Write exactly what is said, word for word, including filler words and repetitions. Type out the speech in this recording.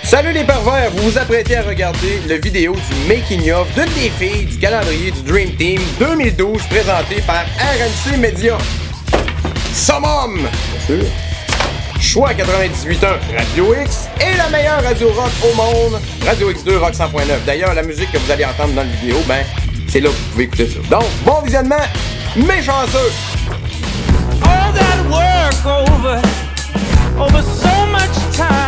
Salut les pervers, vous vous apprêtez à regarder le vidéo du making of d'une des filles du calendrier du Dream Team deux mille douze présenté par R M C Media. Summum! Bien sûr. Choix quatre-vingt-dix-huit point un, Radio X et la meilleure radio rock au monde, Radio X deux Rock cent point neuf. D'ailleurs, la musique que vous allez entendre dans la vidéo, ben, c'est là que vous pouvez écouter ça. Donc, bon visionnement, mes chanceux! All that work over, over so much time.